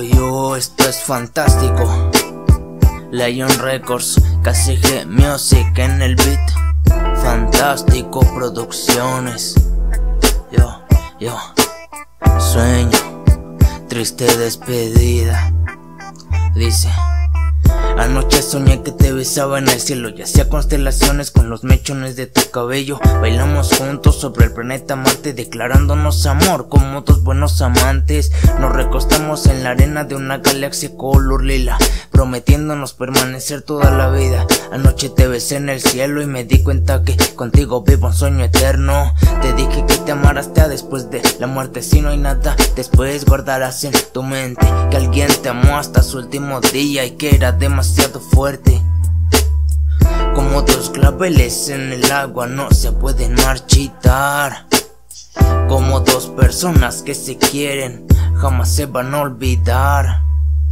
Esto es fantástico. Lion Records, KCG Music en el beat. Fantástico Producciones. Yo, sueño, triste despedida. Dice: anoche soñé que te besaba en el cielo y hacía constelaciones con los mechones de tu cabello. Bailamos juntos sobre el planeta Marte, declarándonos amor como dos buenos amantes. Nos recostamos en la arena de una galaxia color lila, prometiéndonos permanecer toda la vida. Anoche te besé en el cielo y me di cuenta que contigo vivo un sueño eterno. Te dije que te amara hasta después de la muerte. Si no hay nada después, guardarás en tu mente que alguien te amó hasta su último día y que era demasiado fuerte. Como dos claveles en el agua, no se pueden marchitar. Como dos personas que se quieren, jamás se van a olvidar.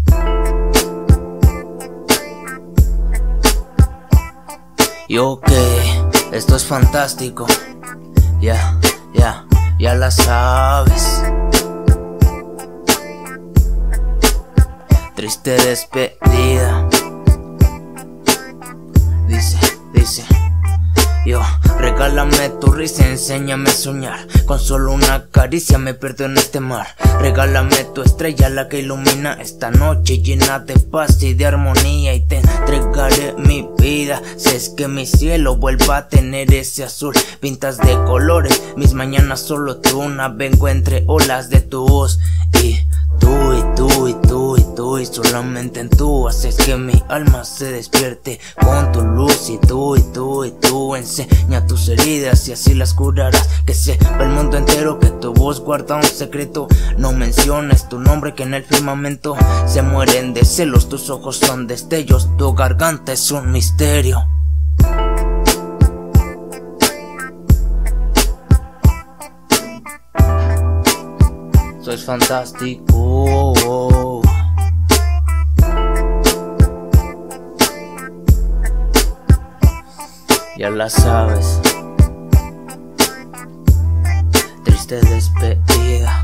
Y ok, esto es fantástico. Ya la sabes. Triste despedida. Dice, yo, regálame tu risa, enséñame a soñar. Con solo una caricia me pierdo en este mar. Regálame tu estrella, la que ilumina esta noche llena de paz y de armonía. Y te entregaré mi vida si es que mi cielo vuelva a tener ese azul. Pintas de colores, mis mañanas solo tú navego entre olas de tu voz. Y tú, y solamente en tú haces que mi alma se despierte con tu luz. Y tú enseña tus heridas y así las curarás. Que sepa el mundo entero que tu voz guarda un secreto. No menciones tu nombre, que en el firmamento se mueren de celos. Tus ojos son destellos, tu garganta es un misterio. Esto es fantástico. Ya la sabes. Triste despedida.